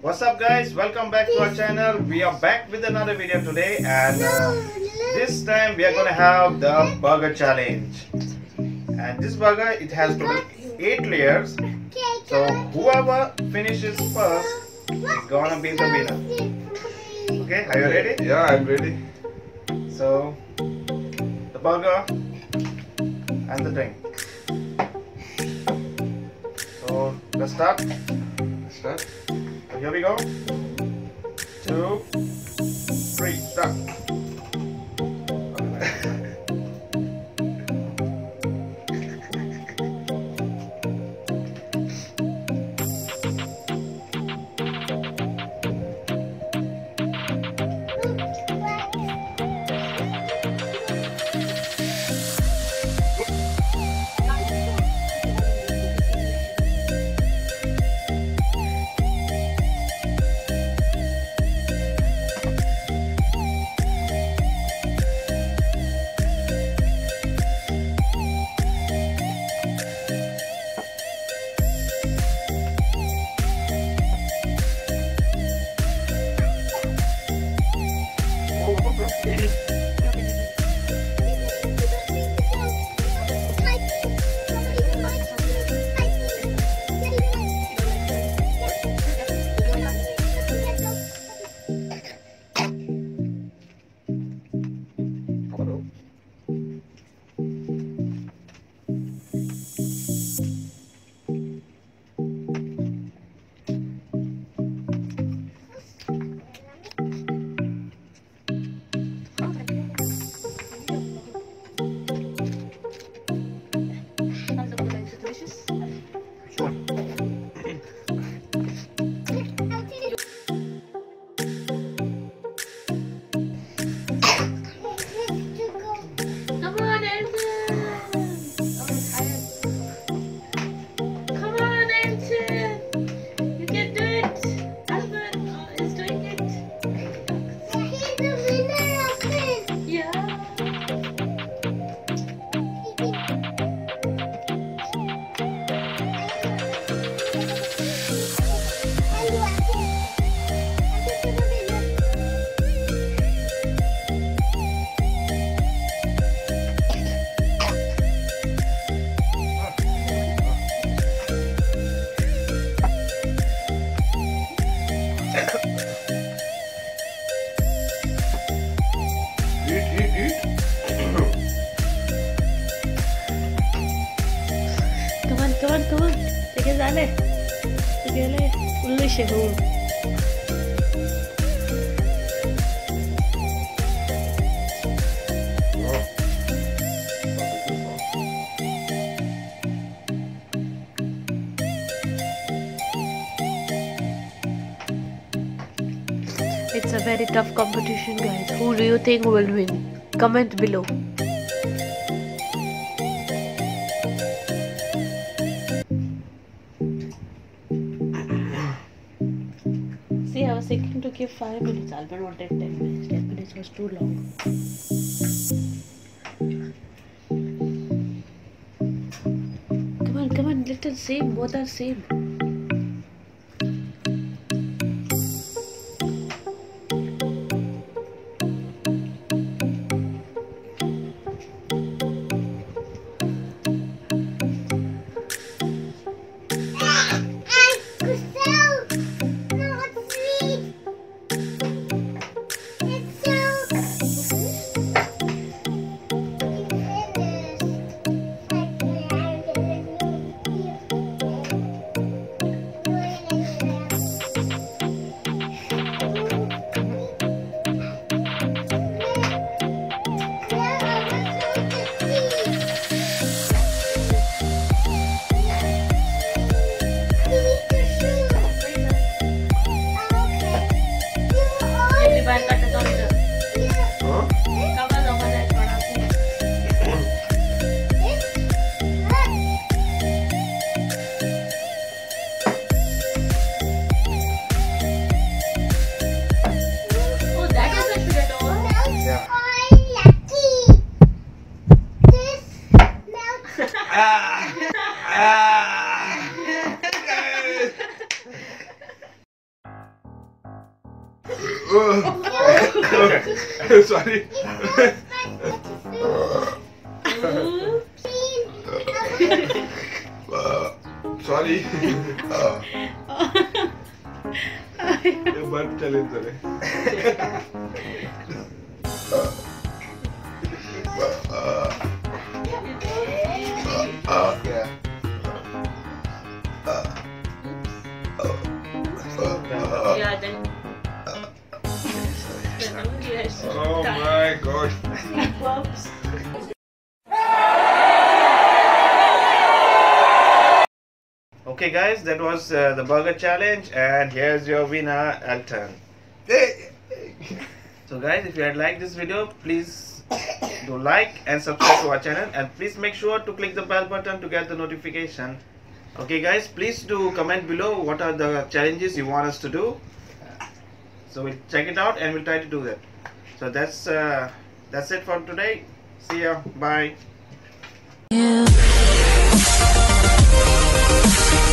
What's up guys, welcome back to our channel. We are back with another video today, and this time we are gonna have the burger challenge. And this burger, it has total 8 layers, so whoever finishes first is gonna be the winner. Okay, are you ready? Yeah, I'm ready. So the burger and the drink. So let's start. So here we go. 2, 3, start. Come on. Sige, dale. Sige, dale. Ulo siya, home. It's a very tough competition, guys. Who do you think will win? Comment below. See, I was thinking to give 5 minutes. Alban wanted 10 minutes. 10 minutes was too long. Come on, little same. Both are same. Sorry. Sorry. ये बर्फ challenge है. Yeah, then. Oh my God. Okay guys, that was the burger challenge, and here's your winner, Elton. So guys, if you had liked this video, please do like and subscribe to our channel, and please make sure to click the bell button to get the notification. Okay guys, please do comment below what are the challenges you want us to do, so we'll check it out and we'll try to do that. So that's it for today. See ya, bye.